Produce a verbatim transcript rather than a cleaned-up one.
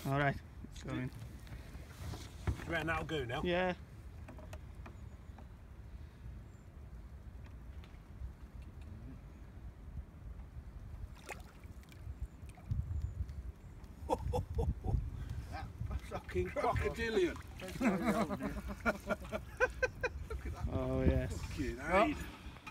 All right, it's going. Do you reckon that'll go now? Yeah. Fucking crocodilian. Oh yes. Fucking hell.